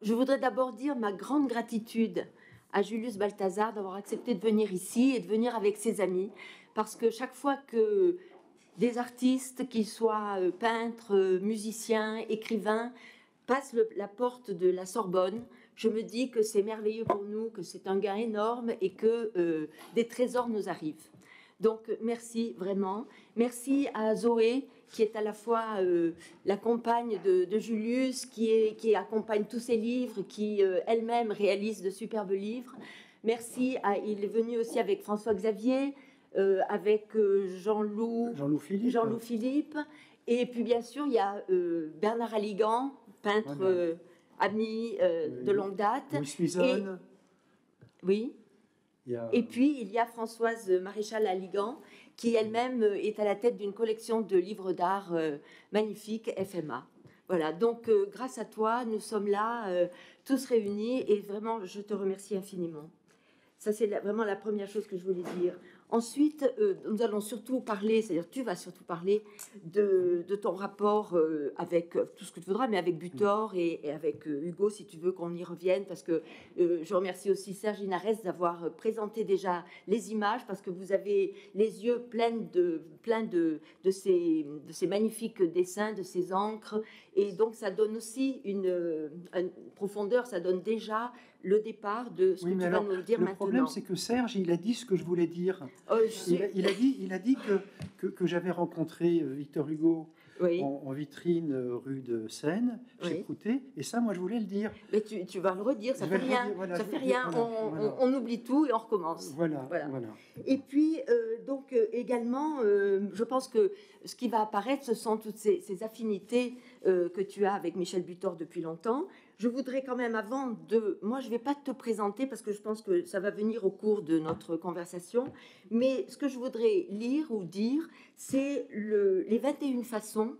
je voudrais d'abord dire ma grande gratitude à Julius Balthazar d'avoir accepté de venir ici et de venir avec ses amis, parce que chaque fois que des artistes, qu'ils soient peintres, musiciens, écrivains, passent la porte de la Sorbonne, je me dis que c'est merveilleux pour nous, que c'est un gain énorme et que des trésors nous arrivent. Donc merci vraiment. Merci à Zoé qui est à la fois la compagne de Julius, qui accompagne tous ses livres, qui elle-même réalise de superbes livres. Merci il est venu aussi avec François Xavier, avec Jean-Loup Philippe. Et puis bien sûr il y a Bernard Aligan, peintre ami de longue date. Oui. Et puis, il y a Françoise Maréchal Aligan, qui elle-même est à la tête d'une collection de livres d'art magnifiques, FMA. Voilà, donc grâce à toi, nous sommes là, tous réunis, et vraiment, je te remercie infiniment. Ça, c'est vraiment la première chose que je voulais dire. Ensuite, nous allons surtout parler, c'est-à-dire tu vas surtout parler de ton rapport avec tout ce que tu voudras, mais avec Butor et avec Hugo, si tu veux qu'on y revienne, parce que je remercie aussi Serge Inares d'avoir présenté déjà les images, parce que vous avez les yeux pleins de ces magnifiques dessins, de ces encres, et donc ça donne aussi une profondeur, ça donne déjà le départ de ce que tu vas nous dire maintenant. Le problème, c'est que Serge, il a dit ce que je voulais dire. Il a dit que j'avais rencontré Victor Hugo en vitrine rue de Seine, chez Prouté, et ça, moi, je voulais le dire. Mais tu vas le redire, ça fait rien. Ça fait rien. On oublie tout et on recommence. Voilà. Et puis, donc, également, je pense que ce qui va apparaître, ce sont toutes ces affinités que tu as avec Michel Butor depuis longtemps. Je voudrais quand même, moi je ne vais pas te présenter parce que je pense que ça va venir au cours de notre conversation, mais ce que je voudrais lire ou dire, c'est les 21 façons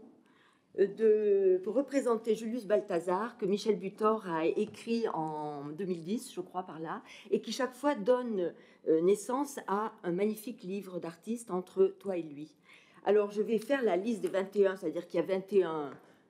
pour représenter Julius Balthazar que Michel Butor a écrit en 2010, je crois par là, et qui chaque fois donne naissance à un magnifique livre d'artiste entre toi et lui. Alors je vais faire la liste des 21, c'est-à-dire qu'il y a 21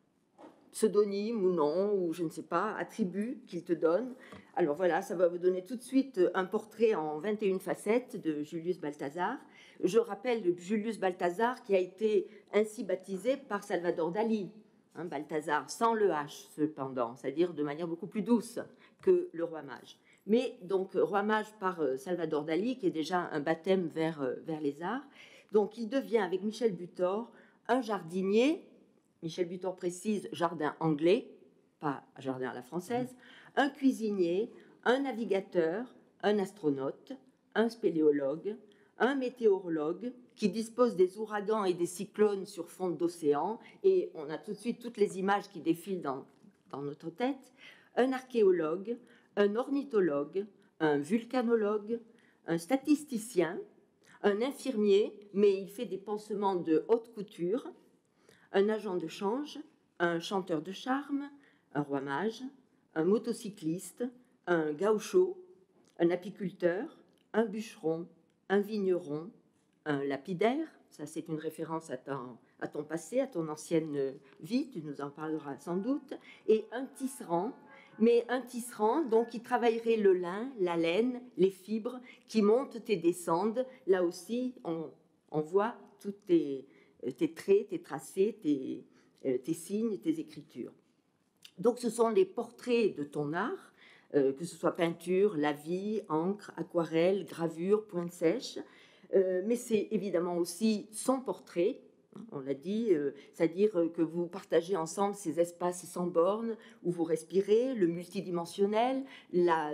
pseudonyme ou non, ou je ne sais pas, attribut qu'il te donne. Alors voilà, ça va vous donner tout de suite un portrait en 21 facettes de Julius Balthazar. Je rappelle Julius Balthazar qui a été ainsi baptisé par Salvador Dali. Balthazar sans le H cependant, c'est-à-dire de manière beaucoup plus douce que le roi mage. Mais donc roi mage par Salvador Dali, qui est déjà un baptême vers les arts. Donc il devient avec Michel Butor un jardinier. Michel Butor précise jardin anglais, pas jardin à la française, un cuisinier, un navigateur, un astronaute, un spéléologue, un météorologue qui dispose des ouragans et des cyclones sur fond d'océan, et on a tout de suite toutes les images qui défilent dans notre tête, un archéologue, un ornithologue, un vulcanologue, un statisticien, un infirmier, mais il fait des pansements de haute couture, un agent de change, un chanteur de charme, un roi mage, un motocycliste, un gaucho, un apiculteur, un bûcheron, un vigneron, un lapidaire, ça c'est une référence à ton passé, à ton ancienne vie, tu nous en parleras sans doute, et un tisserand, mais un tisserand donc qui travaillerait le lin, la laine, les fibres, qui montent et descendent. Là aussi, on voit toutes tes traits, tes tracés, tes signes, tes écritures. Donc ce sont les portraits de ton art, que ce soit peinture, lavis, encre, aquarelle, gravure, pointe sèche, mais c'est évidemment aussi son portrait, on l'a dit, c'est-à-dire que vous partagez ensemble ces espaces sans bornes où vous respirez, le multidimensionnel, la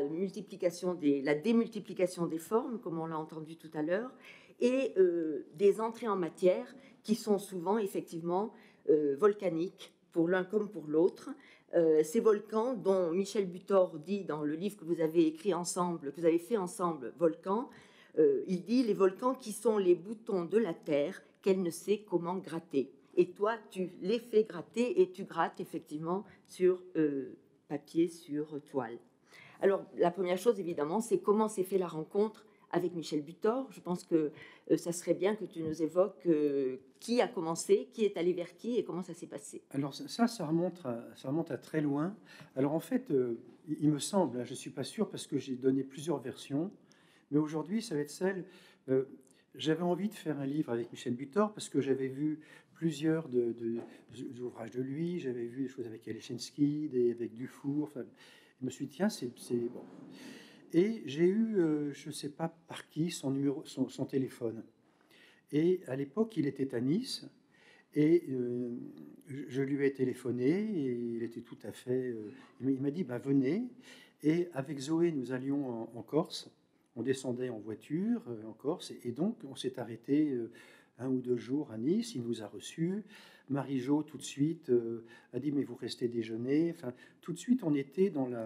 démultiplication des formes, comme on l'a entendu tout à l'heure, et des entrées en matière qui sont souvent effectivement volcaniques, pour l'un comme pour l'autre. Ces volcans dont Michel Butor dit dans le livre que vous avez écrit ensemble, que vous avez fait ensemble, Volcans, il dit les volcans qui sont les boutons de la terre qu'elle ne sait comment gratter. Et toi, tu les fais gratter et tu grattes effectivement sur papier, sur toile. Alors, la première chose, évidemment, c'est comment s'est fait la rencontre avec Michel Butor. Je pense que ça serait bien que tu nous évoques qui a commencé, qui est allé vers qui et comment ça s'est passé. Alors ça remonte à très loin. Alors en fait, il me semble, je ne suis pas sûr parce que j'ai donné plusieurs versions, mais aujourd'hui ça va être celle... j'avais envie de faire un livre avec Michel Butor parce que j'avais vu plusieurs ouvrages de lui, j'avais vu des choses avec Alechinski, avec Dufour. Enfin, je me suis dit, tiens, c'est bon. Et j'ai eu, je ne sais pas par qui, son téléphone. Et à l'époque, il était à Nice. Et je lui ai téléphoné et il était tout à fait... il m'a dit, venez. Et avec Zoé, nous allions en Corse. On descendait en voiture en Corse. Et donc, on s'est arrêté 1 ou 2 jours à Nice. Il nous a reçus. Marie-Jo, tout de suite, a dit, mais vous restez déjeuner. Enfin, tout de suite, on était dans la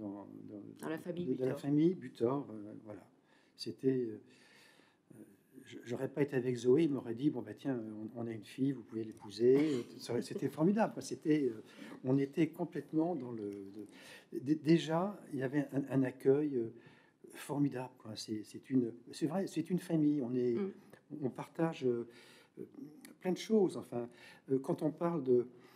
famille Butor. Voilà. C'était... J'aurais pas été avec Zoé, il m'aurait dit, tiens, on a une fille, vous pouvez l'épouser. C'était formidable. On était complètement dans le... Déjà, il y avait un accueil formidable. C'est vrai, c'est une famille. On partage plein de choses. Enfin, quand on parle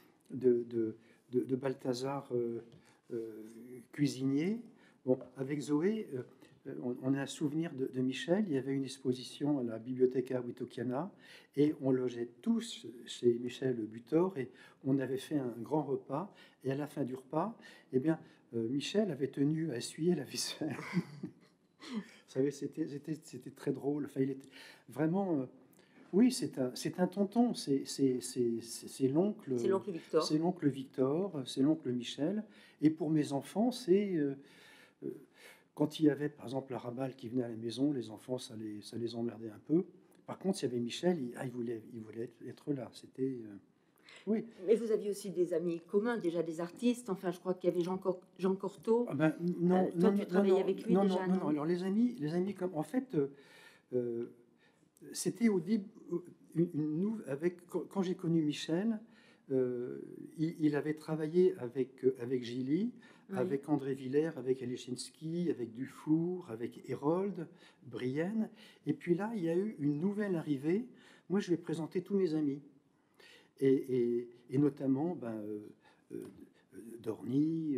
de Balthazar cuisinier, avec Zoé... on a un souvenir de Michel. Il y avait une exposition à la Biblioteca Wittokiana et on logeait tous chez Michel Butor et on avait fait un grand repas. Et à la fin du repas, Michel avait tenu à essuyer la vaisselle. Vous savez, c'était très drôle. Enfin, il était vraiment... oui, c'est un tonton. C'est l'oncle. C'est l'oncle Victor. C'est l'oncle Victor. C'est l'oncle Michel. Et pour mes enfants, c'est... quand il y avait, par exemple, la Rabal qui venait à la maison, les enfants, ça les emmerdait un peu. Par contre, il y avait Michel, il voulait être là. C'était... oui. Mais vous aviez aussi des amis communs, déjà des artistes. Enfin, je crois qu'il y avait Jean Cortot. Non, tu travaillais avec lui déjà, non. Alors, les amis comme... En fait, c'était au début... quand j'ai connu Michel, il avait travaillé avec Gilly, oui, avec André Villers, avec Alechinski, avec Dufour, avec Hérold, Brienne. Et puis là, il y a eu une nouvelle arrivée. Moi, je lui ai présenté tous mes amis. Et notamment Dorny,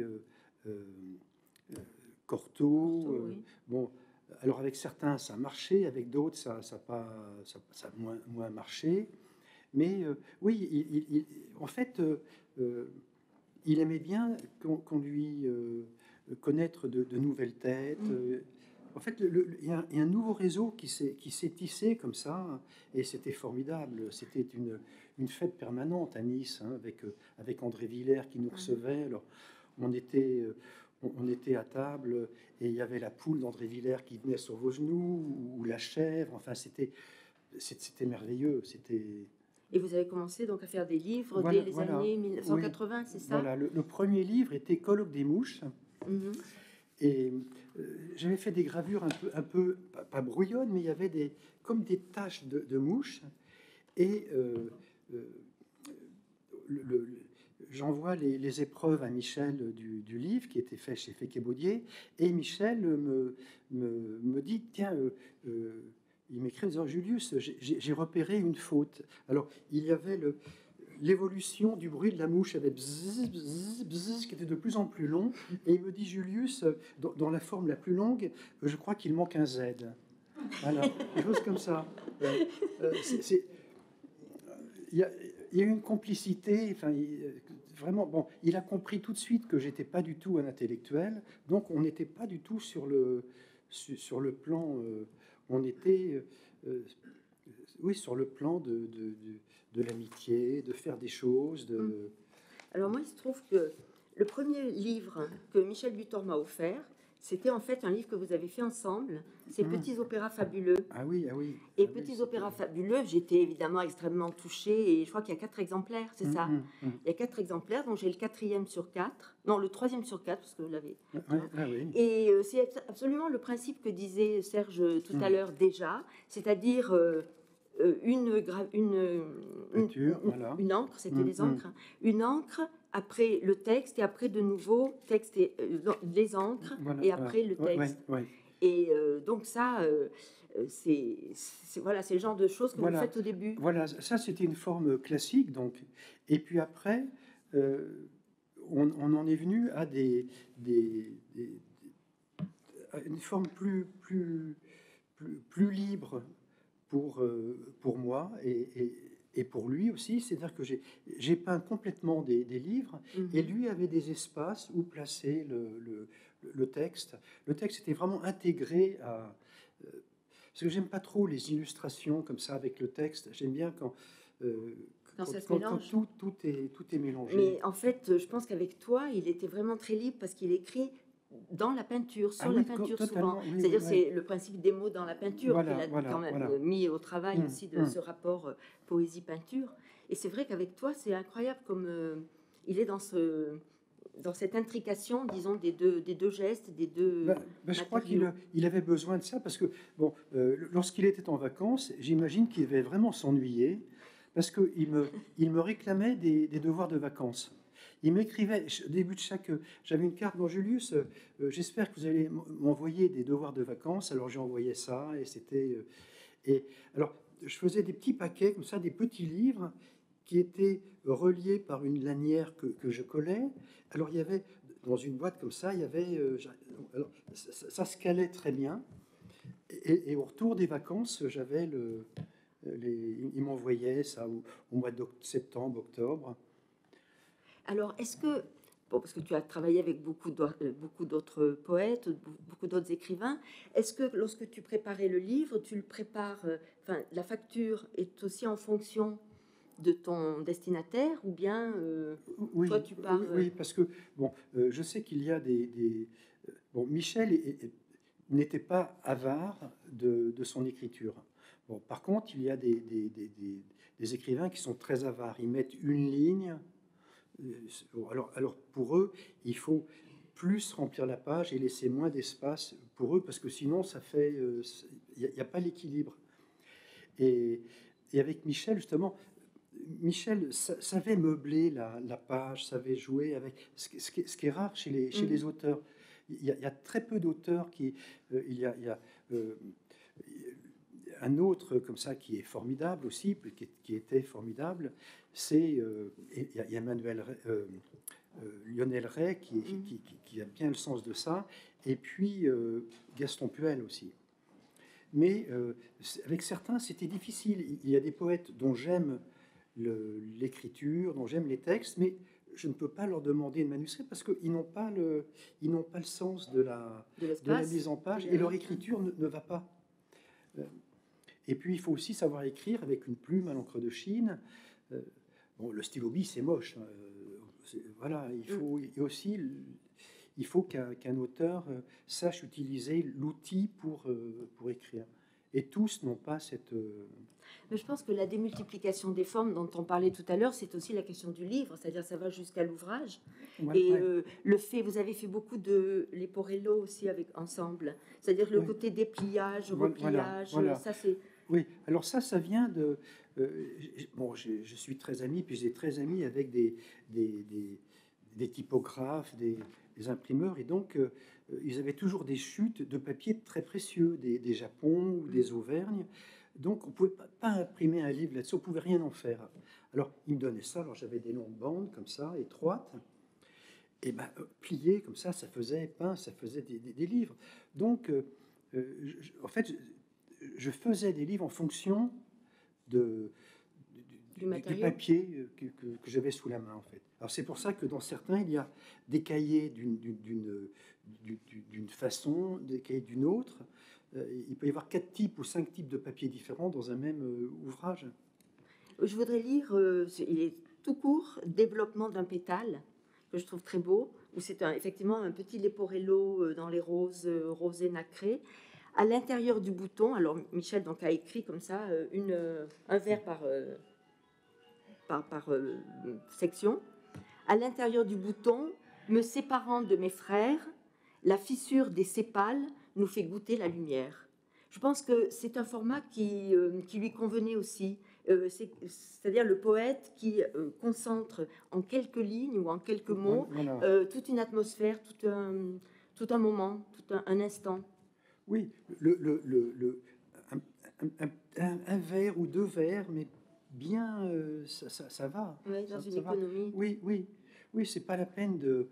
Cortot. Oui. Alors avec certains, ça a marché. Avec d'autres, ça a moins marché. Mais oui, en fait... il aimait bien qu'on lui connaître de nouvelles têtes. En fait, il y a un nouveau réseau qui s'est tissé comme ça, et c'était formidable. C'était une fête permanente à Nice, avec André Villers qui nous recevait. Alors, on était à table, et il y avait la poule d'André Villers qui venait sur vos genoux, ou la chèvre. Enfin, c'était merveilleux. Et vous avez commencé donc à faire des livres dès les années 1980, oui, c'est ça? Voilà, le premier livre était Colloque des mouches. Et j'avais fait des gravures un peu pas brouillonnes, mais il y avait comme des taches de mouches. Et j'envoie les épreuves à Michel du livre qui était fait chez Féquet-Baudier. Et Michel me dit, tiens... il m'écrit en disant, Julius, j'ai repéré une faute. Alors, il y avait l'évolution du bruit de la mouche avec bzzz, bzzz, bzzz, qui était de plus en plus long. Et il me dit, Julius, dans la forme la plus longue, je crois qu'il manque un Z. Voilà, des choses comme ça. Il y a eu une complicité, enfin, vraiment, il a compris tout de suite que j'étais pas du tout un intellectuel, donc on n'était pas du tout sur le plan... on était, oui, sur le plan de l'amitié, de faire des choses. Alors moi, il se trouve que le premier livre que Michel Butor m'a offert, c'était en fait un livre que vous avez fait ensemble, c'est Petits opéras fabuleux. Ah oui, ah oui. Et Petits opéras fabuleux, j'étais évidemment extrêmement touchée, et je crois qu'il y a 4 exemplaires, c'est ça? Il y a 4 exemplaires, donc j'ai le 4e sur 4, non, le 3e sur 4, parce que vous l'avez. Oui. Et c'est absolument le principe que disait Serge tout à l'heure déjà, c'est-à-dire une encre, c'était les encres, une encre, après le texte, et après de nouveau texte et les encres, et après le texte. Et donc ça, c'est le genre de choses que vous faites au début. Voilà, ça c'était une forme classique. Donc. Et puis après, on en est venu à une forme plus libre pour moi et pour lui aussi. C'est-à-dire que j'ai peint complètement des livres, et lui avait des espaces où placer le texte. Le texte était vraiment intégré à... parce que j'aime pas trop les illustrations comme ça avec le texte. J'aime bien quand tout est mélangé. Mais en fait, je pense qu'avec toi, il était vraiment très libre parce qu'il écrit dans la peinture, sur la peinture souvent. Oui, c'est-à-dire c'est le principe des mots dans la peinture qu'il a quand même mis au travail aussi de ce rapport poésie-peinture. Et c'est vrai qu'avec toi, c'est incroyable comme il est dans cette intrication, disons, des deux gestes, des deux je crois qu'il avait besoin de ça parce que, bon, lorsqu'il était en vacances, j'imagine qu'il devait vraiment s'ennuyer parce qu'il me réclamait des devoirs de vacances. Il m'écrivait, au début de chaque... J'avais une carte, bon Julius, j'espère que vous allez m'envoyer des devoirs de vacances. Alors j'ai envoyé ça, et c'était... et alors, je faisais des petits paquets, comme ça, des petits livres qui étaient reliés par une lanière que je collais. Alors il y avait, dans une boîte comme ça, il y avait... alors, ça se calait très bien. Et au retour des vacances, j'avais il m'envoyait ça au mois de septembre, octobre. Alors, est-ce que, parce que tu as travaillé avec beaucoup d'autres poètes, beaucoup d'autres écrivains, est-ce que lorsque tu préparais le livre, tu le prépares, la facture est aussi en fonction de ton destinataire, ou bien toi tu pars... Oui, parce que, bon, je sais qu'il y a bon, Michel n'était pas avare de son écriture. Bon, par contre, il y a des écrivains qui sont très avares. Ils mettent une ligne... Alors pour eux, il faut plus remplir la page et laisser moins d'espace pour eux, parce que sinon ça fait... Il n'y a pas l'équilibre. Et avec Michel, justement, Michel savait meubler la page, savait jouer avec... Ce qui est rare chez les auteurs. Il y a très peu d'auteurs qui... il y a un autre comme ça qui est formidable aussi, qui était formidable, c'est il y a Lionel Ray qui a bien le sens de ça, et puis Gaston Puel aussi. Mais avec certains, c'était difficile. Il y a des poètes dont j'aime l'écriture, dont j'aime les textes, mais je ne peux pas leur demander de manuscrit parce qu'ils n'ont pas le sens de la mise en page, et leur écriture ne va pas. Et puis, il faut aussi savoir écrire avec une plume à l'encre de Chine. Bon, le stylo bis, c'est moche. Voilà, il faut qu'un auteur sache utiliser l'outil pour écrire. Et tous n'ont pas cette... Mais je pense que la démultiplication des formes dont on parlait tout à l'heure, c'est aussi la question du livre, c'est-à-dire ça va jusqu'à l'ouvrage. Le fait, vous avez fait beaucoup de Leporello aussi ensemble, c'est-à-dire le côté dépliage, repliage, ça c'est... Oui, alors ça vient de... bon, je suis très ami, puis j'ai très ami avec des typographes, des imprimeurs, et donc ils avaient toujours des chutes de papier très précieux, des Japons ou des Auvergnes. Donc on ne pouvait pas imprimer un livre là-dessus, on ne pouvait rien en faire. Alors ils me donnaient ça, alors j'avais des longues bandes comme ça, étroites, et pliées comme ça faisait des livres. Donc en fait... je faisais des livres en fonction du papier que j'avais sous la main, en fait. Alors c'est pour ça que dans certains, il y a des cahiers d'une façon, des cahiers d'une autre. Il peut y avoir 4 types ou 5 types de papiers différents dans un même ouvrage. Je voudrais lire, il est tout court, Développement d'un pétale, que je trouve très beau, où c'est effectivement un petit Leporello dans les roses rosés nacrés. À l'intérieur du bouton, alors Michel donc a écrit comme ça un vers par section. À l'intérieur du bouton, me séparant de mes frères, la fissure des sépales nous fait goûter la lumière. Je pense que c'est un format qui lui convenait aussi. C'est-à-dire le poète qui concentre en quelques lignes ou en quelques mots toute une atmosphère, tout un moment, tout un instant. Oui, un vers ou deux vers, mais bien, ça va. Oui, dans une économie. Oui, oui, oui, c'est pas la peine de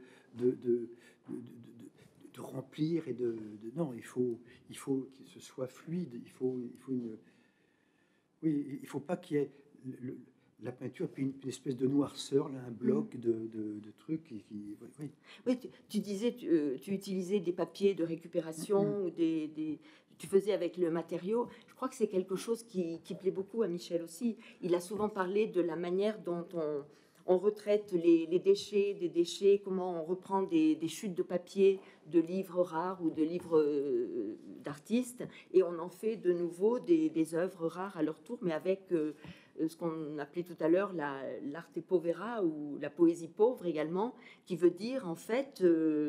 remplir et non, il faut que ce soit fluide. Il faut oui, il faut pas qu'il y ait la peinture puis une espèce de noirceur, là, un bloc de trucs oui. Oui, tu disais, tu utilisais des papiers de récupération ou tu faisais avec le matériau. Je crois que c'est quelque chose qui plaît beaucoup à Michel aussi. Il a souvent parlé de la manière dont on retraite les déchets, des déchets, comment on reprend des chutes de papier de livres rares ou de livres d'artistes, et on en fait de nouveau des œuvres rares à leur tour, mais avec ce qu'on appelait tout à l'heure l'arte povera, ou la poésie pauvre également, qui veut dire en fait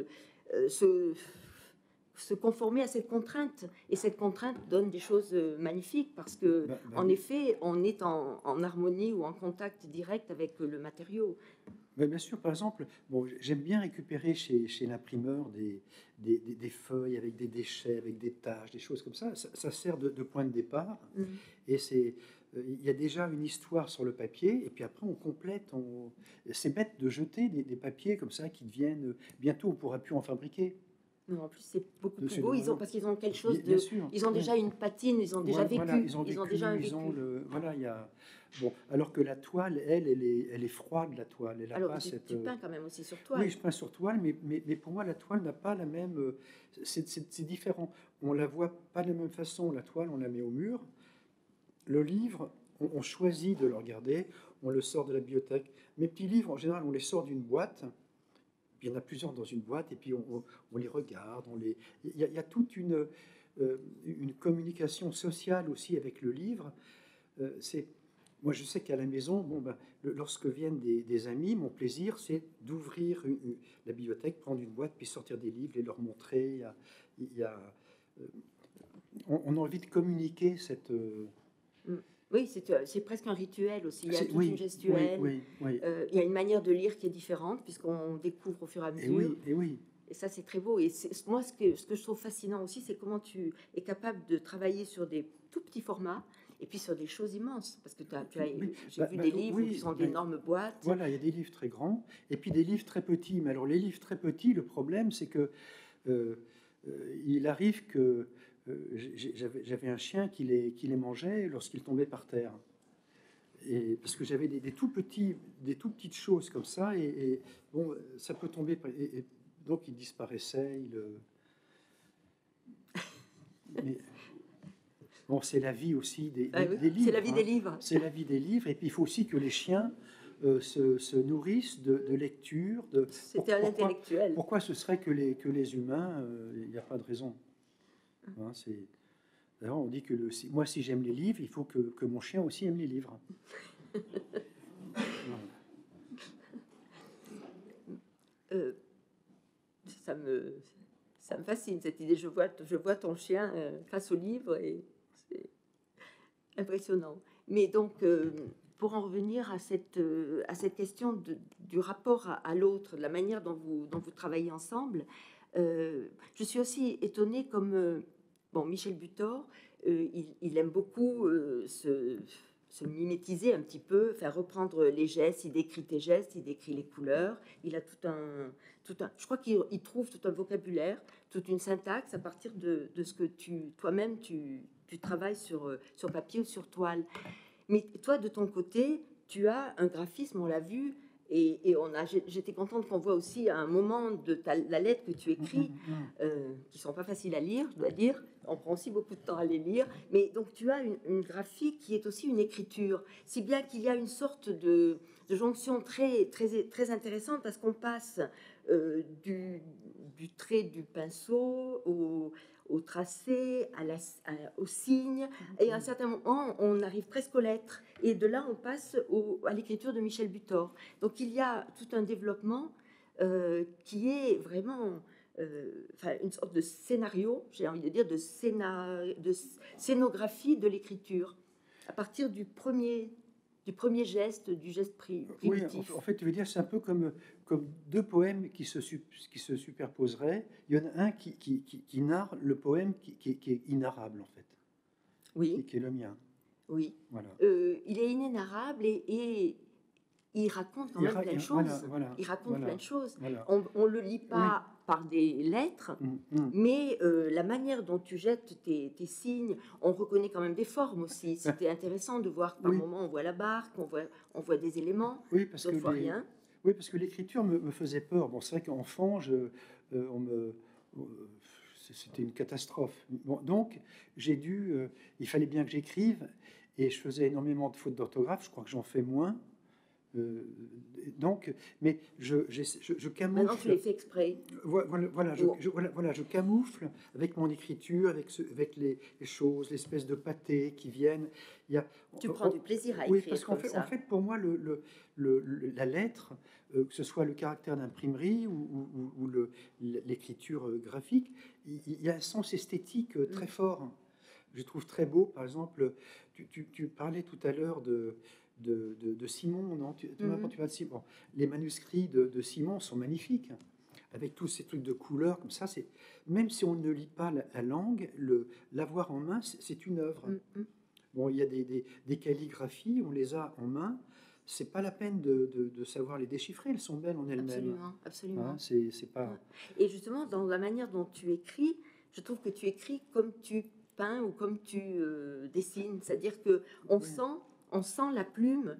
se conformer à cette contrainte. Et cette contrainte donne des choses magnifiques parce que, en effet, on est en harmonie ou en contact direct avec le matériau. Bien sûr, par exemple, bon, j'aime bien récupérer chez l'imprimeur des feuilles avec des déchets, avec des taches, des choses comme ça. Ça sert de point de départ. Et il y a déjà une histoire sur le papier, et puis après on complète. C'est bête de jeter des papiers comme ça qui deviennent... Bientôt, on ne pourra plus en fabriquer. Non, en plus, c'est beaucoup plus beau. Parce qu'ils ont quelque chose de... Ils ont déjà une patine, ils ont déjà vécu. Voilà, ils ont déjà un vécu. Voilà, il y a... Bon, alors que la toile, elle est froide, la toile. Elle alors, pas tu peins quand même aussi sur toile. Oui, je peins sur toile, mais pour moi, la toile n'a pas la même... C'est différent. On la voit pas de la même façon. La toile, on la met au mur. Le livre, on choisit de le regarder. On le sort de la bibliothèque. Mes petits livres, en général, on les sort d'une boîte. Il y en a plusieurs dans une boîte, et puis on les regarde. Il y a toute une communication sociale aussi avec le livre. Moi, je sais qu'à la maison, lorsque viennent des amis, mon plaisir, c'est d'ouvrir la bibliothèque, prendre une boîte, puis sortir des livres et leur montrer. On a envie de communiquer cette... Oui, c'est presque un rituel aussi. Il y a toute une gestuelle. Oui. Il y a une manière de lire qui est différente, puisqu'on découvre au fur et à mesure. Et ça, c'est très beau. Et moi, ce que je trouve fascinant aussi, c'est comment tu es capable de travailler sur des tout petits formats et puis sur des choses immenses. Parce que j'ai vu des livres qui sont d'énormes boîtes. Voilà, il y a des livres très grands et puis des livres très petits. Mais alors, les livres très petits, le problème, c'est que il arrive que j'avais un chien qui les mangeait lorsqu'il tombait par terre. Et parce que j'avais des tout petites choses comme ça, et bon, ça peut tomber, et donc il disparaissait. Mais bon, c'est la vie aussi des livres. C'est la vie des livres. C'est la vie des livres, et puis il faut aussi que les chiens se nourrissent de lecture. C'était un intellectuel. Pourquoi ce serait que les humains, il n'y a pas de raison. Hein, d'ailleurs, on dit que moi, si j'aime les livres, il faut que mon chien aussi aime les livres. Ça me fascine cette idée. Je vois ton chien face au livre et c'est impressionnant. Mais donc, pour en revenir à cette question du rapport à l'autre, de la manière dont vous travaillez ensemble, je suis aussi étonnée comme... Michel Butor, il aime beaucoup se mimétiser un petit peu, faire reprendre les gestes. Il décrit tes gestes, il décrit les couleurs. Il a tout un je crois qu'il trouve tout un vocabulaire, toute une syntaxe à partir de ce que toi-même tu travailles sur papier ou sur toile. Mais toi, de ton côté, tu as un graphisme, on l'a vu. Et j'étais contente qu'on voit aussi à un moment de la lettre que tu écris, qui sont pas faciles à lire, je dois dire. On prend aussi beaucoup de temps à les lire. Mais donc tu as une graphique qui est aussi une écriture, si bien qu'il y a une sorte de jonction très très très intéressante, parce qu'on passe du trait du pinceau au tracé, au signe, et à un certain moment, on arrive presque aux lettres. Et de là, on passe à l'écriture de Michel Butor. Donc, il y a tout un développement qui est vraiment une sorte de scénario, j'ai envie de dire, de scénographie de l'écriture, à partir du premier du premier geste, du geste primitif. Oui, en fait, tu veux dire, c'est un peu comme deux poèmes qui se superposeraient. Il y en a un qui narre le poème qui est inarrable, en fait. Oui. Qui est le mien. Oui. Voilà. Il est inénarrable et il raconte quand même plein de choses. Il raconte plein de choses. On ne le lit pas par des lettres, mais la manière dont tu jettes tes signes, on reconnaît quand même des formes aussi. C'était intéressant de voir que par moment on voit la barque, on voit des éléments, d'autres rien. Oui, parce que l'écriture me faisait peur. Bon, c'est vrai qu'enfant, c'était une catastrophe. Bon, donc, il fallait bien que j'écrive, et je faisais énormément de fautes d'orthographe. Je crois que j'en fais moins. Donc, mais je camoufle. Maintenant, tu les fais exprès. Voilà, je camoufle avec mon écriture, avec les choses, l'espèce de pâté qui viennent. Tu prends du plaisir à écrire. Oui, parce qu'en fait, pour moi, la lettre, que ce soit le caractère d'imprimerie ou l'écriture graphique, il y a un sens esthétique très fort. Je trouve très beau, par exemple, tu parlais tout à l'heure de Simon, non? Tu parles de Simon. Les manuscrits de Simon sont magnifiques, avec tous ces trucs de couleurs comme ça. Même si on ne lit pas la langue, l'avoir en main, c'est une œuvre. Bon, il y a des calligraphies, on les a en main. C'est pas la peine de savoir les déchiffrer, elles sont belles en elles-mêmes. Absolument. Hein, c'est pas. Et justement, dans la manière dont tu écris, je trouve que tu écris comme tu peins ou comme tu dessines. C'est-à-dire que on sent la plume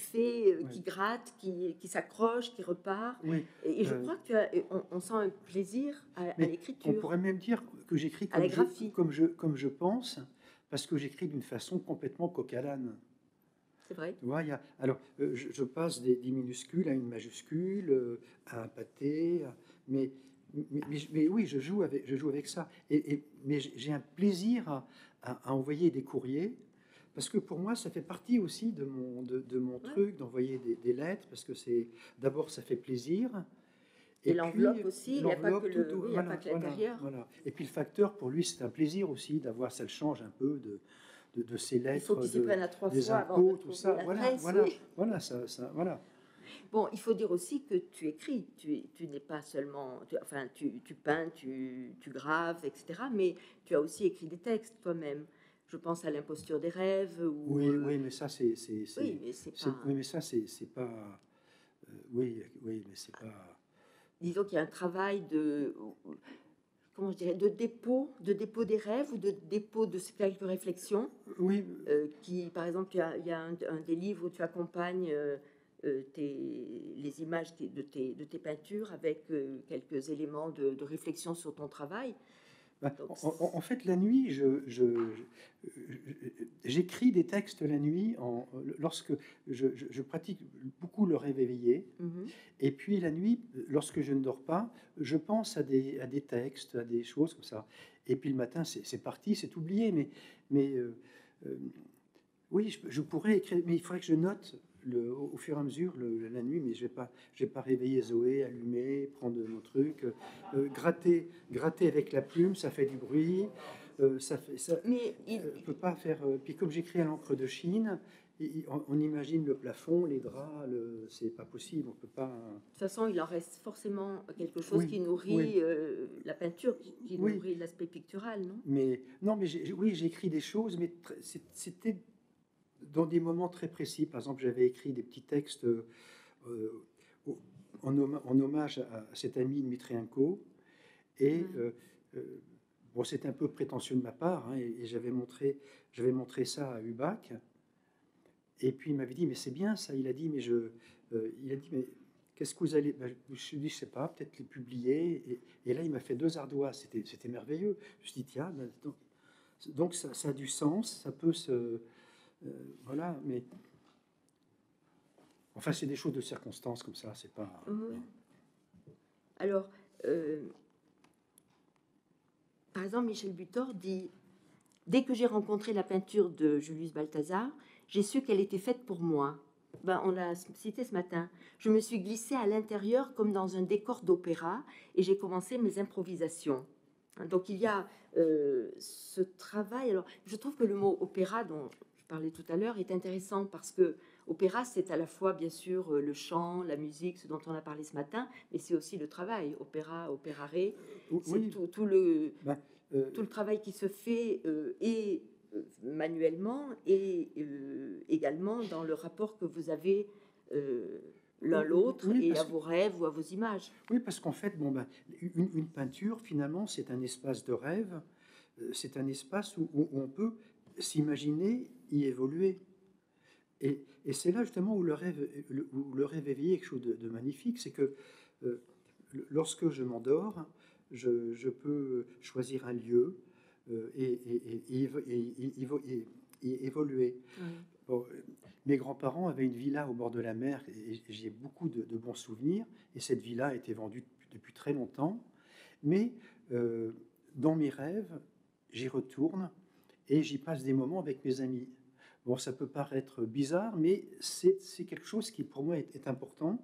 qui gratte, qui s'accroche, qui repart. Et je crois que on sent un plaisir à l'écriture. On pourrait même dire que j'écris comme je pense, parce que j'écris d'une façon complètement coq à l'âne. C'est vrai. Tu vois, je passe des minuscules à une majuscule, à un pâté, mais oui, je joue avec ça. Mais j'ai un plaisir à envoyer des courriers. Parce que pour moi, ça fait partie aussi de mon truc, d'envoyer des lettres, parce que d'abord, ça fait plaisir. Et l'enveloppe aussi, il n'y a pas que l'intérieur. Voilà. Et puis le facteur, pour lui, c'est un plaisir aussi d'avoir, ça le change un peu de ses lettres. Il faut qu'il s'y prenne à 3 des fois impôts, tout ça. Voilà. Bon, il faut dire aussi que tu écris, tu n'es pas seulement, tu peins, tu graves, etc. Mais tu as aussi écrit des textes toi-même. Je pense à l'imposture des rêves. Oui, mais ça, c'est. Oui, mais c'est pas. Oui, mais ça, c'est pas. Oui, mais c'est pas. Disons qu'il y a un travail comment je dirais, de dépôt des rêves ou de dépôt de quelques réflexions. Oui. Par exemple, il y a un des livres où tu accompagnes les images de tes peintures avec quelques éléments de réflexion sur ton travail. En fait, la nuit, j'écris des textes la nuit lorsque je pratique beaucoup le rêve éveillé. Et puis la nuit, lorsque je ne dors pas, je pense à des textes, à des choses comme ça. Et puis le matin, c'est parti, c'est oublié. Mais oui, je pourrais écrire, mais il faudrait que je note au fur et à mesure la nuit, mais je vais pas réveiller Zoé, allumer, prendre mon truc, gratter avec la plume, ça fait du bruit, mais peut pas faire. Puis comme j'écris à l'encre de Chine, on imagine le plafond, les draps, c'est pas possible, on peut pas. De toute façon, il en reste forcément quelque chose qui nourrit la peinture, qui nourrit l'aspect pictural, non? Mais j'ai écrit des choses, mais c'était dans des moments très précis. Par exemple, j'avais écrit des petits textes en hommage à cet ami Dmitrienko. Et bon, c'était un peu prétentieux de ma part, hein, et j'avais montré ça à Hubac. Et puis il m'avait dit, mais c'est bien ça. Il a dit, mais qu'est-ce que vous allez... Ben, je me suis dit, je sais pas, peut-être les publier. Et là, il m'a fait 2 ardoises. C'était merveilleux. Je me suis dit, tiens, donc ça a du sens, ça peut se... voilà, mais enfin, c'est des choses de circonstances comme ça, c'est pas. Alors, par exemple, Michel Butor dit: dès que j'ai rencontré la peinture de Julius Balthazar, j'ai su qu'elle était faite pour moi. On l'a cité ce matin. Je me suis glissée à l'intérieur comme dans un décor d'opéra et j'ai commencé mes improvisations. Donc il y a ce travail. Alors, je trouve que le mot opéra dont parlais tout à l'heure est intéressant parce que opéra, c'est à la fois, bien sûr, le chant, la musique, ce dont on a parlé ce matin, mais c'est aussi le travail. Opéra, opérare, c'est tout le travail qui se fait et manuellement et également dans le rapport que vous avez l'un l'autre et à vos rêves ou à vos images. Oui, parce qu'en fait, une peinture, finalement, c'est un espace de rêve, c'est un espace où on peut s'imaginer y évoluer. Et c'est là justement où le rêve éveillé est quelque chose de magnifique, c'est que lorsque je m'endors, je peux choisir un lieu et évoluer. Oui. Bon, mes grands-parents avaient une villa au bord de la mer et j'y ai beaucoup de bons souvenirs. Et cette villa a été vendue depuis très longtemps. Mais dans mes rêves, j'y retourne et j'y passe des moments avec mes amis. Bon, ça peut paraître bizarre, mais c'est quelque chose qui pour moi est important,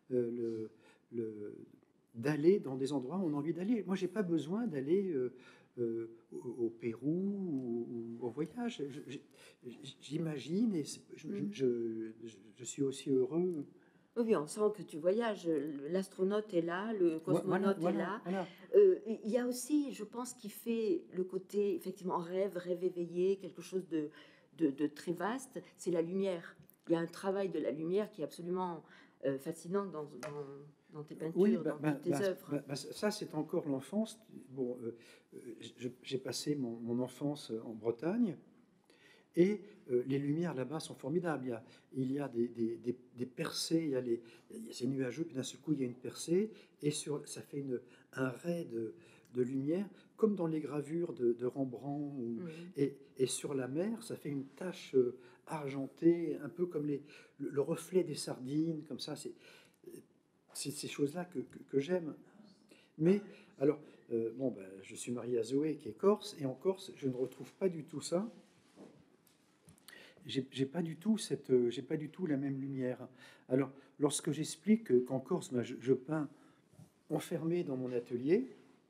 d'aller dans des endroits où on a envie d'aller. Moi, j'ai pas besoin d'aller au Pérou ou au voyage. J'imagine et je suis aussi heureux. Oui, on sent que tu voyages. L'astronaute est là, le cosmonaute est là. Voilà. Il y a aussi, je pense, qui fait le côté, effectivement, rêve éveillé, quelque chose de très vaste, c'est la lumière. Il y a un travail de la lumière qui est absolument fascinant dans tes peintures, dans tes œuvres. Ça, c'est encore l'enfance. Bon, j'ai passé mon enfance en Bretagne et les lumières là-bas sont formidables. Il y a des percées, c'est nuageux, puis d'un seul coup, il y a une percée et ça fait un ray de lumière, comme dans les gravures de Rembrandt. Et sur la mer, ça fait une tache argentée, un peu comme le reflet des sardines, comme ça. C'est ces choses-là que j'aime. Mais, alors, je suis marié à Zoé, qui est corse, et en Corse, je ne retrouve pas du tout ça. J'ai pas du tout la même lumière. Alors, lorsque j'explique qu'en Corse, je peins enfermé dans mon atelier,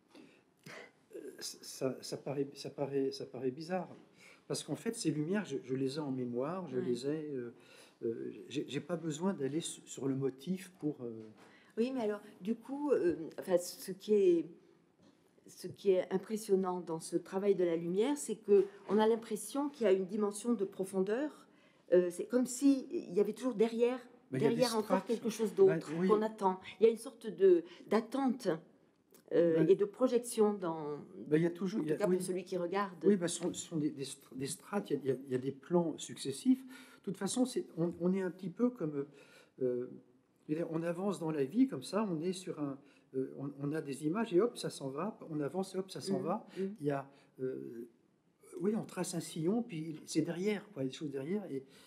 ça paraît bizarre. Parce qu'en fait, ces lumières, je les ai en mémoire, je les ai... j'ai pas besoin d'aller sur le motif pour... Oui, mais alors, du coup, ce qui est impressionnant dans ce travail de la lumière, c'est qu'on a l'impression qu'il y a une dimension de profondeur. C'est comme s'il y avait toujours derrière encore quelque chose d'autre qu'on attend. Il y a une sorte d'attente et de projection dans... il y a toujours, en tout cas, pour celui qui regarde. Oui, ce sont des strates, il y a des plans successifs. De toute façon, on est un petit peu comme... on avance dans la vie comme ça, on est sur on a des images et hop, ça s'en va, on avance et hop, ça s'en va. Il y a, on trace un sillon, puis c'est derrière, quoi, des choses derrière,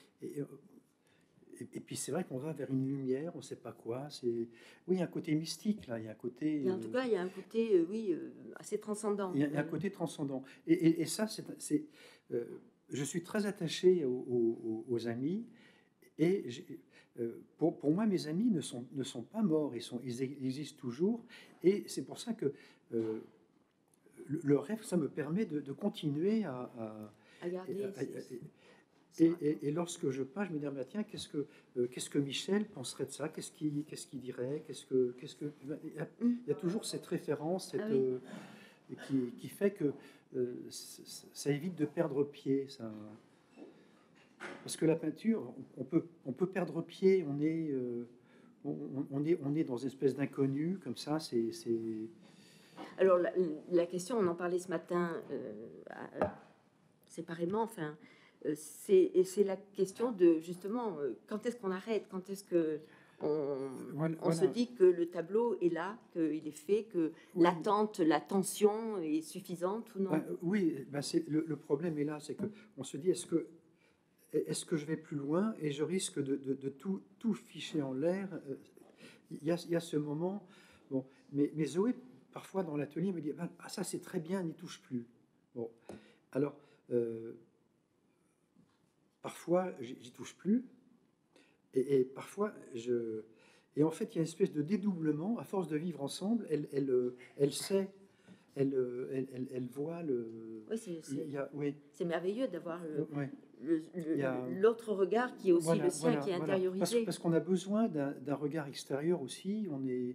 et puis c'est vrai qu'on va vers une lumière, on ne sait pas quoi. Il y a un côté mystique là, il y a un côté. En tout cas, il y a un côté, assez transcendant. Il y a un côté transcendant, et ça, je suis très attaché aux amis. Et pour moi, mes amis ne sont pas morts, ils existent toujours. Et c'est pour ça que le rêve, ça me permet de continuer à garder. Et lorsque je peins, je me dis, tiens, qu'est-ce que Michel penserait de ça? Qu'est-ce qu'il dirait? Il y a toujours cette référence qui fait que ça évite de perdre pied. Ça. Parce que la peinture, on peut perdre pied, on est dans une espèce d'inconnu, comme ça, Alors, la question, on en parlait ce matin séparément, enfin, c'est la question de, justement, quand est-ce qu'on arrête? Quand est-ce que on se dit que le tableau est là, qu'il est fait, que l'attente, la tension est suffisante ou non? Le problème est là, c'est qu'on se dit, est-ce que je vais plus loin et je risque de tout ficher en l'air? Il y a ce moment. Bon, mais Zoé, parfois dans l'atelier, me dit, ça c'est très bien, n'y touche plus. Bon, alors, parfois, j'y touche plus. Et parfois, Et en fait, il y a une espèce de dédoublement. À force de vivre ensemble, elle sait... Elle voit le... Oui, c'est merveilleux d'avoir l'autre regard qui est aussi le sien, qui est intériorisé. Parce qu'on a besoin d'un regard extérieur aussi.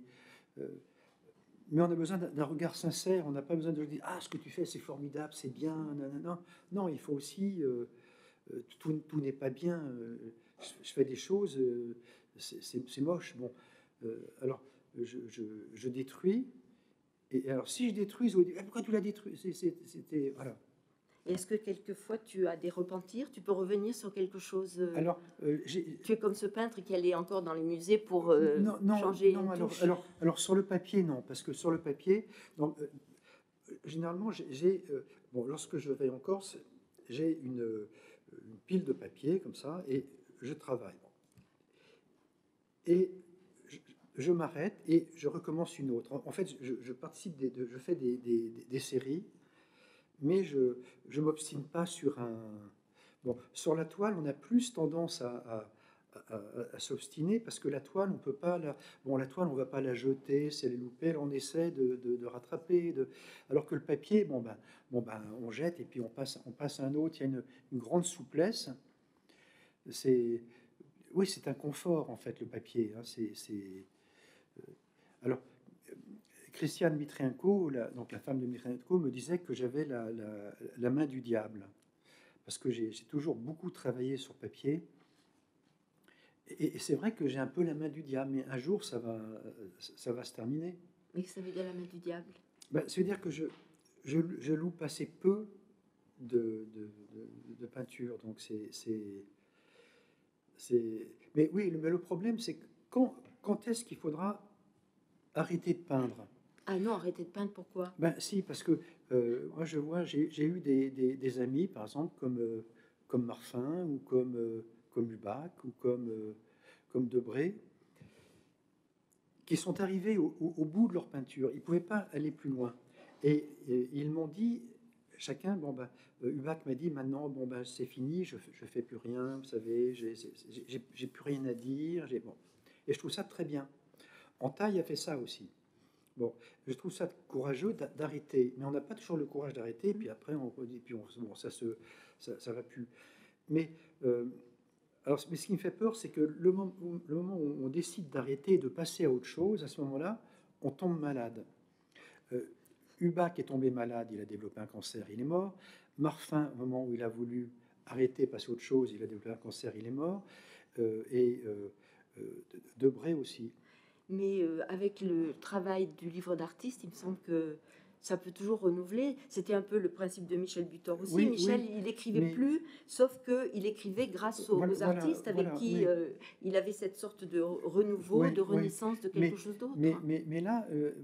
Mais on a besoin d'un regard sincère. On n'a pas besoin de dire ah, ce que tu fais c'est formidable, c'est bien. Non, il faut aussi tout n'est pas bien. Je fais des choses, c'est moche. Bon, alors je détruis. Et alors si je détruis, vous dites pourquoi tu l'as détruit. C'était voilà. Est-ce que quelquefois tu as des repentirs? Tu peux revenir sur quelque chose? Alors, tu es comme ce peintre qui allait encore dans les musées pour changer une touche. Alors sur le papier, non, parce que sur le papier, généralement, lorsque je vais en Corse, j'ai une pile de papier comme ça et je travaille. Et je m'arrête et je recommence une autre. En fait, je participe, je fais des séries. Mais je ne m'obstine pas sur un... Bon, sur la toile, on a plus tendance à s'obstiner parce que la toile, on peut pas la... Bon, la toile, on ne va pas la jeter, si elle est loupée, on essaie de rattraper. Alors que le papier, on jette et puis on passe à un autre. Il y a une grande souplesse. Oui, c'est un confort, en fait, le papier. Hein. Alors, Christiane Mitrienko, donc la femme de Mitrienko, me disait que j'avais la main du diable. Parce que j'ai toujours beaucoup travaillé sur papier. Et c'est vrai que j'ai un peu la main du diable. Mais un jour, ça va se terminer. Mais ça veut dire la main du diable? Ça veut dire que je loupe assez peu de peinture. Donc mais oui, le problème, c'est quand est-ce qu'il faudra arrêter de peindre? Ah non, arrêter de peindre, pourquoi? Si, parce que moi je vois, j'ai eu des amis, par exemple, comme Marfin, ou comme Hubac, ou comme Debré, qui sont arrivés au bout de leur peinture. Ils ne pouvaient pas aller plus loin. Et ils m'ont dit, chacun, Hubac m'a dit, maintenant, c'est fini, je ne fais plus rien, vous savez, j'ai plus rien à dire. Et je trouve ça très bien. Antaille a fait ça aussi. Bon, je trouve ça courageux d'arrêter, mais on n'a pas toujours le courage d'arrêter. Puis après, on redit, puis ça va plus. Mais ce qui me fait peur, c'est que le moment où on décide d'arrêter et de passer à autre chose, à ce moment-là, on tombe malade. Hubac est tombé malade, il a développé un cancer, il est mort. Marfin, au moment où il a voulu arrêter, passer à autre chose, il a développé un cancer, il est mort. Debré aussi. Mais avec le travail du livre d'artiste, il me semble que ça peut toujours renouveler. C'était un peu le principe de Michel Butor aussi. Michel, il n'écrivait plus, sauf qu'il écrivait grâce aux artistes avec qui il avait cette sorte de renouveau, de renaissance de quelque chose d'autre. Mais là,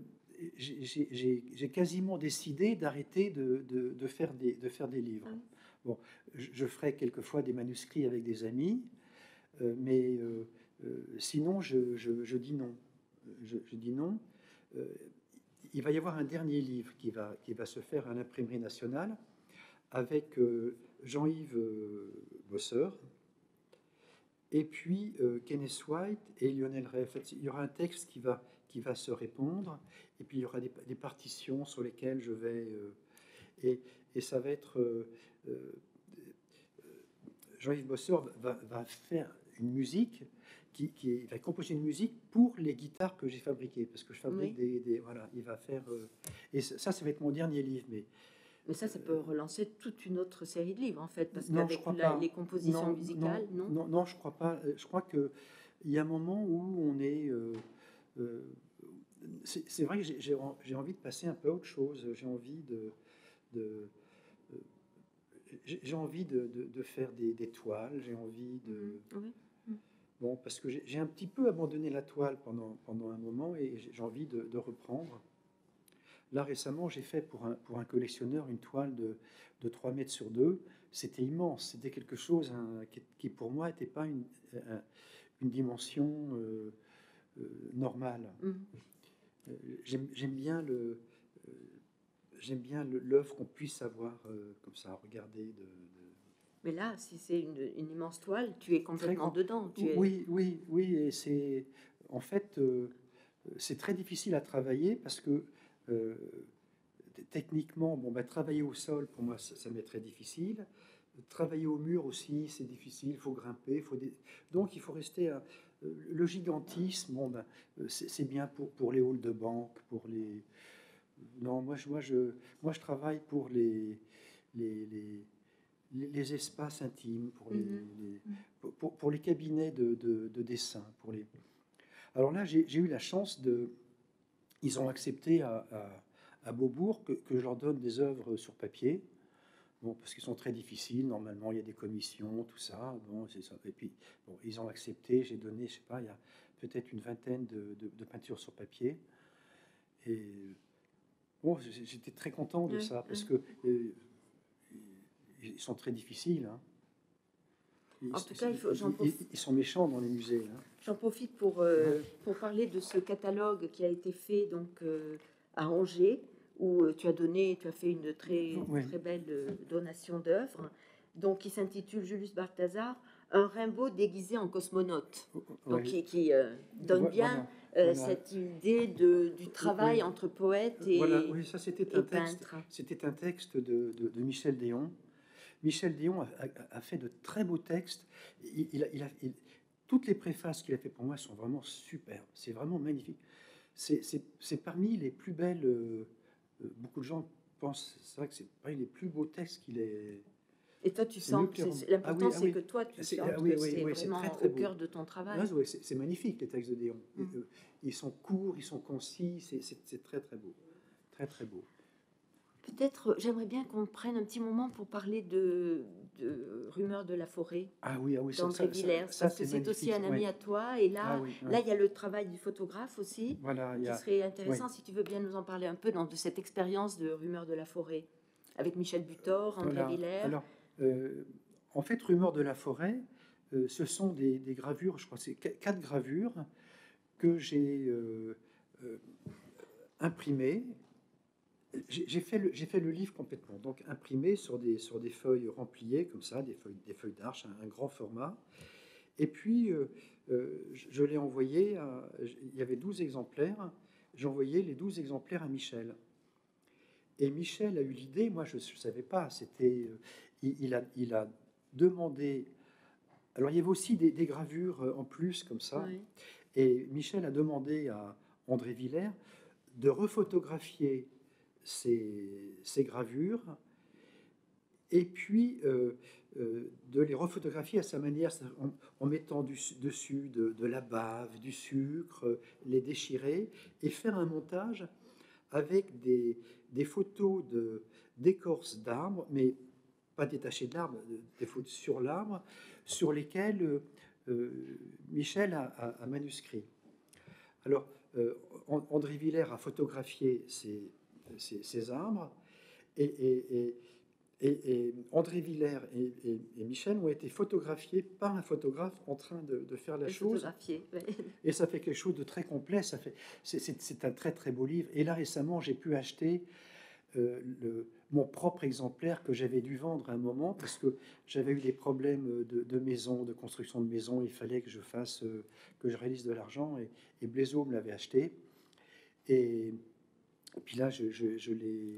j'ai quasiment décidé d'arrêter de faire des livres. Bon, je ferai quelquefois des manuscrits avec des amis, mais sinon, je dis non. Je dis non. Il va y avoir un dernier livre qui va se faire à l'Imprimerie nationale avec Jean-Yves Bosseur et puis Kenneth White et Lionel Ray. En fait, il y aura un texte qui va se répondre et puis il y aura des partitions sur lesquelles je vais... et ça va être... Jean-Yves Bosseur va faire une musique qui va composer une musique pour les guitares que j'ai fabriquées, parce que je fabrique voilà, il va faire... et ça va être mon dernier livre, mais ça peut relancer toute une autre série de livres, en fait, parce qu'avec les compositions musicales, non? Non, je crois pas. Je crois qu'il y a un moment où on est... c'est vrai que j'ai envie de passer un peu à autre chose. J'ai envie j'ai envie de faire des toiles, j'ai envie de... Bon, parce que j'ai un petit peu abandonné la toile pendant un moment et j'ai envie de reprendre. Là, récemment, j'ai fait pour un collectionneur une toile de 3 mètres sur 2. C'était immense, c'était quelque chose qui pour moi n'était pas une dimension normale. J'aime bien l'œuvre qu'on puisse avoir comme ça, regarder Mais là, si c'est une immense toile, tu es complètement dedans. Oui, et c'est... En fait, c'est très difficile à travailler parce que techniquement, travailler au sol, pour moi, ça m'est très difficile. travailler au mur aussi, c'est difficile, il faut grimper, donc il faut rester à... Le gigantisme, bon, ben, c'est bien pour les halls de banque, pour les... Non, moi je travaille pour les espaces intimes, pour les cabinets de dessin. Alors là, j'ai eu la chance de... Ils ont accepté à Beaubourg que je leur donne des œuvres sur papier. Bon, parce qu'ils sont très difficiles, normalement il y a des commissions, tout ça. Bon, c'est ça. Et puis, bon, ils ont accepté, j'ai donné, je sais pas, il y a peut-être une vingtaine de peintures sur papier. Et bon, j'étais très content de ça, parce que ils sont très difficiles. Hein. En tout cas, ils sont méchants dans les musées. Hein. J'en profite pour parler de ce catalogue qui a été fait donc, à Angers, où tu as fait une très belle donation d'œuvres, donc qui s'intitule Julius Balthazar, un Rimbaud déguisé en cosmonaute, donc qui donne bien cette idée du travail entre poète et ça c'était un texte de Michel Déon. Michel Déon a fait de très beaux textes. Toutes les préfaces qu'il a fait pour moi sont vraiment superbes. C'est vraiment magnifique. C'est parmi les plus belles. Beaucoup de gens pensent, c'est vrai que c'est parmi les plus beaux textes qu'il ait. Et toi, tu sens que l'important, c'est que toi, tu sens que c'est vraiment au cœur de ton travail. C'est magnifique, les textes de Déon. Ils sont courts, ils sont concis, c'est très, très beau. Très, très beau. Peut-être, j'aimerais bien qu'on prenne un petit moment pour parler de Rumeurs de la forêt. d'André Villers, parce que c'est aussi un ami à toi. Et là, là, il y a le travail du photographe aussi, qui serait intéressant si tu veux bien nous en parler un peu de cette expérience de Rumeurs de la forêt, avec Michel Butor, André Villers. Alors, en fait, Rumeurs de la forêt, ce sont des gravures, je crois que c'est 4 gravures que j'ai imprimées. J'ai fait le livre complètement, donc imprimé sur des feuilles rempliées comme ça, des feuilles d'arche, un grand format. Et puis je l'ai envoyé. Il y avait 12 exemplaires. J'ai envoyé les 12 exemplaires à Michel. Et Michel a eu l'idée. Moi, je ne savais pas. C'était il a demandé. Alors il y avait aussi des gravures en plus comme ça. Oui. Et Michel a demandé à André Villers de refotographier ces gravures, et puis de les refotographier à sa manière, en mettant dessus de la bave, du sucre, les déchirer, et faire un montage avec des photos d'écorces d'arbres, mais pas détachées de l'arbre, des photos sur l'arbre, sur lesquelles Michel a manuscrit. Alors, André Villers a photographié ces arbres, et André Villers et Michel ont été photographiés par un photographe en train de faire la chose. Et ça fait quelque chose de très complet. C'est un très très beau livre. Et là récemment, j'ai pu acheter mon propre exemplaire que j'avais dû vendre à un moment parce que j'avais eu des problèmes de maison, de construction de maison. Il fallait que je réalise de l'argent, et Blaiseau me l'avait acheté. Et puis là, je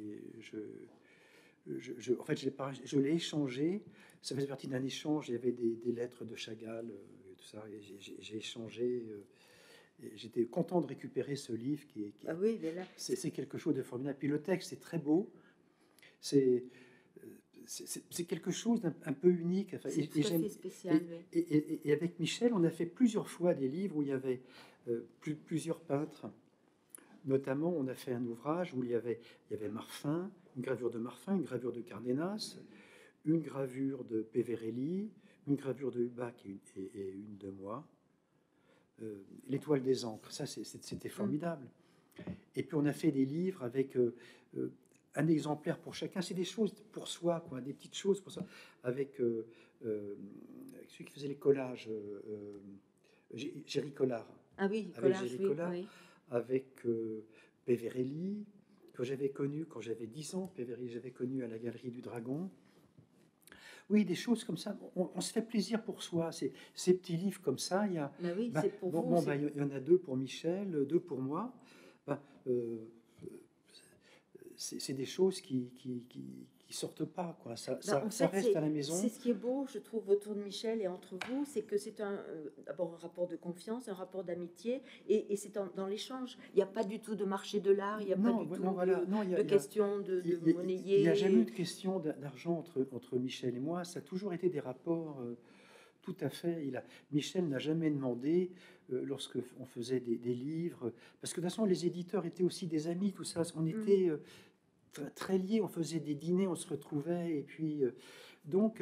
l'ai échangé. Ça faisait partie d'un échange. Il y avait des lettres de Chagall, tout ça. Et j'ai échangé. J'étais content de récupérer ce livre c'est quelque chose de formidable. Puis le texte est très beau. C'est quelque chose d'un peu unique. Enfin, c'est tout à fait spécial. Et avec Michel, on a fait plusieurs fois des livres où il y avait plusieurs peintres. Notamment, on a fait un ouvrage où il y avait Marfin, une gravure de Marfin, une gravure de Cardenas, une gravure de Peverelli, une gravure de Hubac et une de moi. L'étoile des encres, ça c'était formidable. Et puis on a fait des livres avec un exemplaire pour chacun. C'est des choses pour soi, quoi, des petites choses pour soi. Avec celui qui faisait les collages, Géry Collard. Ah oui, avec Géry Collard. Oui. Avec Peverelli, que j'avais connu quand j'avais 10 ans. Peverelli, j'avais connu à la Galerie du Dragon. Oui, des choses comme ça. On se fait plaisir pour soi. Ces petits livres comme ça, il y a. C'est pour vous. Il y en a 2 pour Michel, 2 pour moi. C'est des choses qui ils sortent pas, quoi. Ça reste à la maison. C'est ce qui est beau, je trouve, autour de Michel et entre vous, c'est que c'est d'abord un rapport de confiance, un rapport d'amitié, et c'est dans l'échange. Il n'y a pas du tout de marché de l'art, il n'y a pas du tout de question de monnayer. Il n'y a jamais eu de question d'argent entre Michel et moi. Ça a toujours été des rapports tout à fait. Michel n'a jamais demandé, lorsque on faisait des livres, parce que de toute façon, les éditeurs étaient aussi des amis, tout ça. On était très liés, on faisait des dîners, on se retrouvait, et puis donc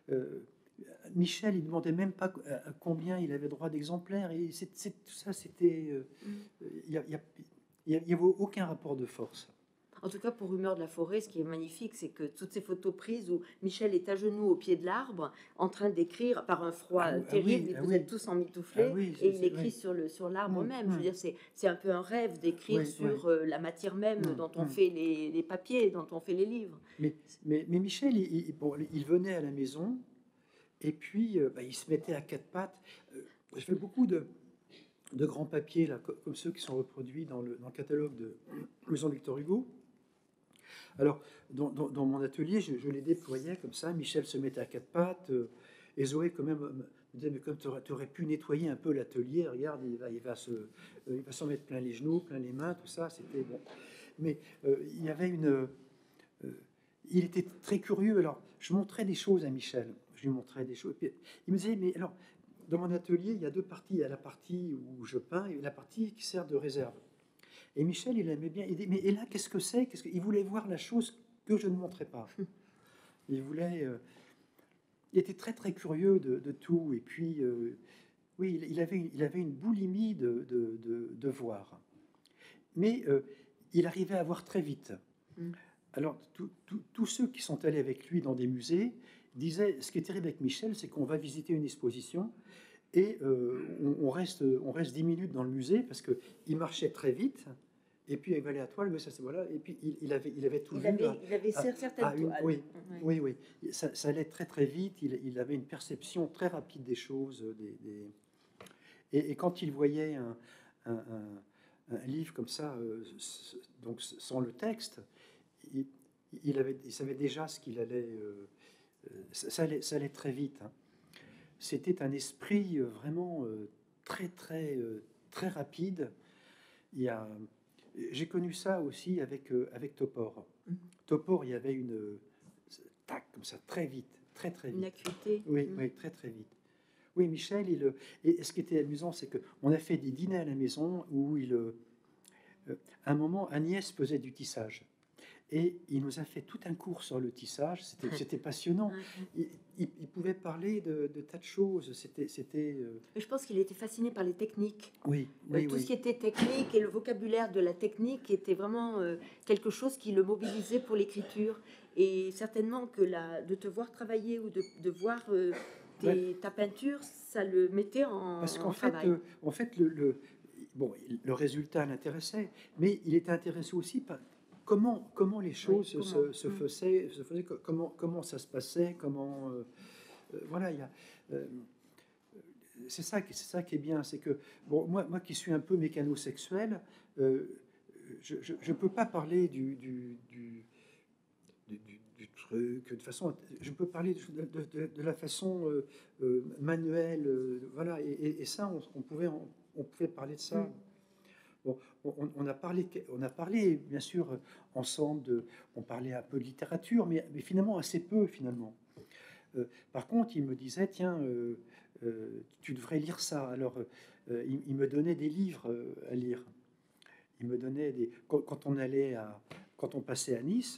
Michel, il demandait même pas combien il avait droit d'exemplaires, et tout ça, c'était, il n'y avait aucun rapport de force. En tout cas, pour Humeur de la forêt, ce qui est magnifique, c'est que toutes ces photos prises où Michel est à genoux au pied de l'arbre, en train d'écrire par un froid terrible, vous êtes tous emmitouflés, et il écrit sur l'arbre même. Je veux dire, c'est un peu un rêve d'écrire sur la matière même dont on fait les papiers, dont on fait les livres. Mais Michel, il venait à la maison, et puis il se mettait à quatre pattes. Je fais beaucoup de grands papiers, là, comme ceux qui sont reproduits dans le catalogue de Maison Victor Hugo. Alors, dans mon atelier, je les déployais comme ça. Michel se mettait à quatre pattes. Et Zoé, quand même, me disait, mais comme tu aurais pu nettoyer un peu l'atelier, regarde, il va s'en mettre plein les genoux, plein les mains, tout ça, c'était bon. Mais il y avait il était très curieux. Alors, je montrais des choses à Michel. Je lui montrais des choses. Et puis, il me disait, mais alors, dans mon atelier, il y a deux parties. Il y a la partie où je peins et la partie qui sert de réserve. Et Michel, il aimait bien. Il dit, mais et là, qu'est-ce que c'est? Il voulait voir la chose que je ne montrais pas. Il voulait. Il était très très curieux de tout. Et puis, oui, il avait une boulimie de voir. Mais il arrivait à voir très vite. Alors, tous ceux qui sont allés avec lui dans des musées disaient, ce qui est terrible avec Michel, c'est qu'on va visiter une exposition et on reste 10 minutes dans le musée parce qu'il marchait très vite. Et puis il va aller à toile, mais ça c'est voilà. Et puis il avait tout vu. Il avait certaines toiles. Oui. Ça allait très très vite. Il avait une perception très rapide des choses. Et quand il voyait un livre comme ça, donc sans le texte, il savait déjà ce qu'il allait. Ça allait très vite. Hein. C'était un esprit vraiment très très très rapide. J'ai connu ça aussi avec Topor. Topor, il y avait une tac comme ça très vite, très très vite. Une acuité. Oui, très très vite. Oui, Michel, et ce qui était amusant, c'est que on a fait des dîners à la maison où à un moment, Agnès faisait du tissage. Et il nous a fait tout un cours sur le tissage. C'était passionnant. Il pouvait parler de tas de choses. Je pense qu'il était fasciné par les techniques. Oui. Tout ce qui était technique et le vocabulaire de la technique était vraiment quelque chose qui le mobilisait pour l'écriture. Et certainement que de te voir travailler ou de voir ta peinture, ça le mettait en travail. En fait, le résultat l'intéressait, mais il était intéressé aussi par comment les choses se faisaient, comment ça se passait, voilà, c'est ça qui est bien, c'est que moi qui suis un peu mécanosexuel, je peux pas parler du truc de façon, je peux parler de la façon manuelle, voilà, et ça on pouvait parler de ça. Bon, on a parlé bien sûr ensemble on parlait un peu de littérature, mais finalement assez peu finalement. Par contre, il me disait tiens, tu devrais lire ça. Alors, il me donnait des livres à lire. Il me donnait quand on passait à Nice,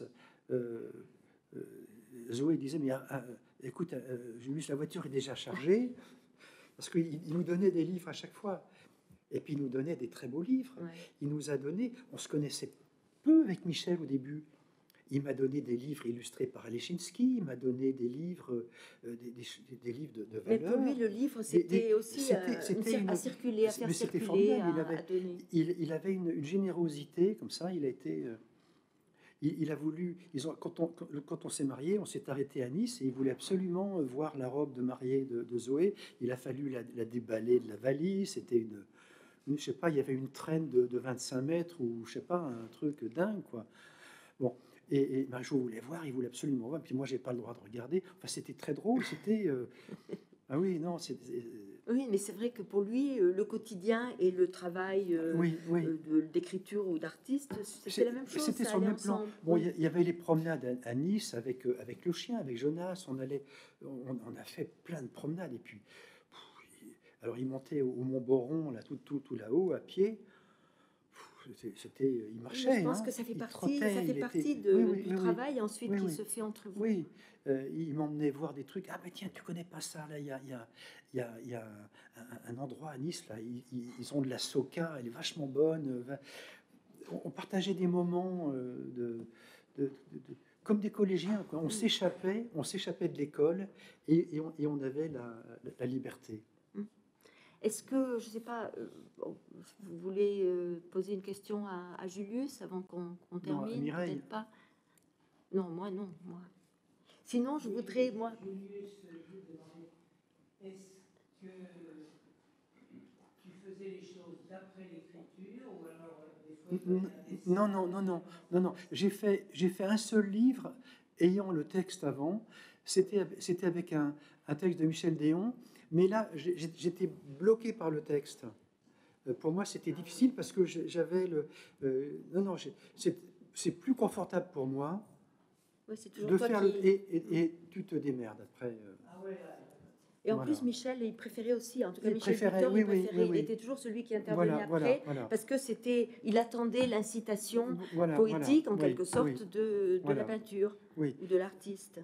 Zoé disait mais écoute, Julius, la voiture est déjà chargée, parce qu'il nous donnait des livres à chaque fois. Et puis il nous donnait des très beaux livres. Ouais. Il nous a donné, on se connaissait peu avec Michel au début. Il m'a donné des livres illustrés par Alechinsky, il m'a donné des livres, des livres de valeur. Mais pour lui, le livre, c'était aussi à circuler, à faire circuler, il avait une générosité comme ça. Il a voulu. Quand on s'est marié, on s'est arrêté à Nice et il voulait absolument voir la robe de mariée de Zoé. Il a fallu la déballer de la valise. C'était je sais pas, il y avait une traîne de 25 mètres ou je sais pas, un truc dingue quoi. Bon, Et ben, je voulais voir, il voulait absolument voir. Puis moi, j'ai pas le droit de regarder. Enfin, c'était très drôle. C'était ah oui, non, oui, mais c'est vrai que pour lui, le quotidien et le travail d'écriture ou d'artiste, c'était la même chose. C'était sur le même plan. Bon, il y avait les promenades à Nice avec le chien, avec Jonas. On a fait plein de promenades. Et puis, alors il montait au Mont Boron, là, tout là-haut, à pied. Il marchait. Je pense que ça fait partie du travail ensuite qui se fait entre vous. Oui, il m'emmenait voir des trucs. Ah, mais tiens, tu connais pas ça, là, il y a un endroit à Nice, là, ils ont de la soca, elle est vachement bonne. On partageait des moments comme des collégiens, quoi. On s'échappait de l'école et on avait la liberté. Est-ce que, je ne sais pas, vous voulez poser une question à Julius avant qu'on termine? Non, Mireille. Peut-être pas. Non, moi. Sinon, je voudrais, moi... Julius, est-ce que tu faisais les choses d'après l'écriture ou alors des fois... Non. J'ai fait un seul livre ayant le texte avant. C'était avec un texte de Michel Déon. Mais là, j'étais bloqué par le texte. Pour moi, c'était difficile parce que j'avais le... c'est plus confortable pour moi de faire... Et tu te démerdes après. Et en plus, Michel, il préférait aussi, en tout cas, Michel Butor, il était toujours celui qui intervenait après, parce que il attendait l'incitation poétique, en quelque sorte, de la peinture ou de l'artiste.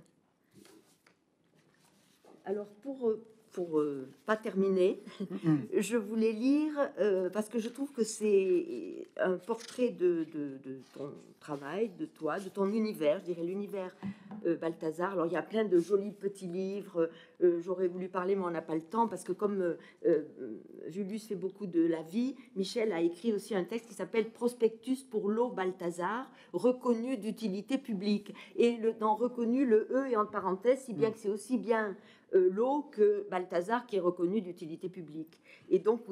Alors, pour pas terminer, je voulais lire, parce que je trouve que c'est un portrait de ton travail, de toi, de ton univers, je dirais l'univers Balthazar. Alors il y a plein de jolis petits livres, j'aurais voulu parler mais on n'a pas le temps, parce que comme Julius fait beaucoup de la vie, Michel a écrit aussi un texte qui s'appelle Prospectus pour l'eau Balthazar, reconnu d'utilité publique. Et dans reconnu, le E est en parenthèse, si bien que c'est aussi bien l'eau que Balthazar qui est reconnu d'utilité publique. Et donc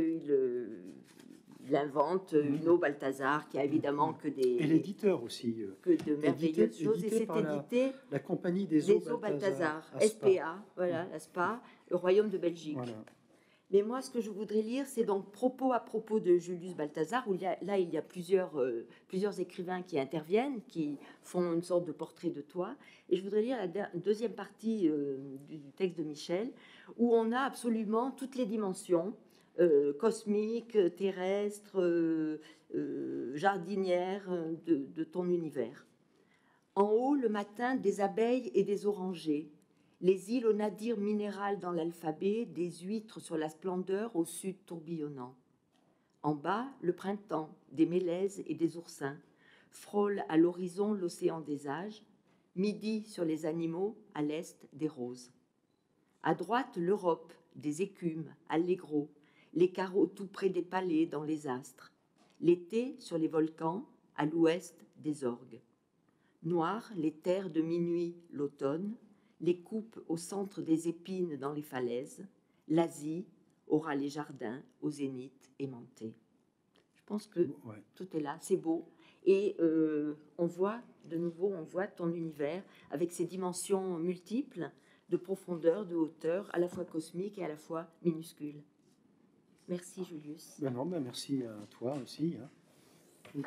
il invente une eau Balthazar qui a évidemment que des... Et l'éditeur aussi. Que de merveilleuses choses. Et c'est édité la compagnie des eaux Balthazar. SPA, voilà, la SPA, le Royaume de Belgique. Voilà. Mais moi, ce que je voudrais lire, c'est donc à propos de Julius Balthazar, où il y a plusieurs écrivains qui interviennent, qui font une sorte de portrait de toi. Et je voudrais lire la deuxième partie du texte de Michel, où on a absolument toutes les dimensions, cosmiques, terrestres, jardinières de ton univers. En haut, le matin, des abeilles et des orangers, les îles au nadir minéral dans l'alphabet, des huîtres sur la splendeur au sud tourbillonnant. En bas, le printemps, des mélèzes et des oursins, frôle à l'horizon l'océan des âges, midi sur les animaux, à l'est, des roses. À droite, l'Europe, des écumes, allégro, les carreaux tout près des palais dans les astres. L'été, sur les volcans, à l'ouest, des orgues. Noir, les terres de minuit, l'automne, les coupes au centre des épines dans les falaises, l'Asie aura les jardins au zénith aimanté. Je pense que tout est là, c'est beau. Et on voit ton univers avec ses dimensions multiples de profondeur, de hauteur, à la fois cosmique et à la fois minuscule. Merci Julius. Merci à toi aussi. Hein.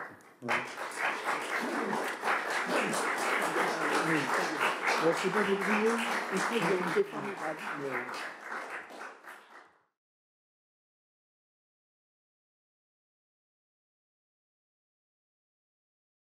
C'est formidable.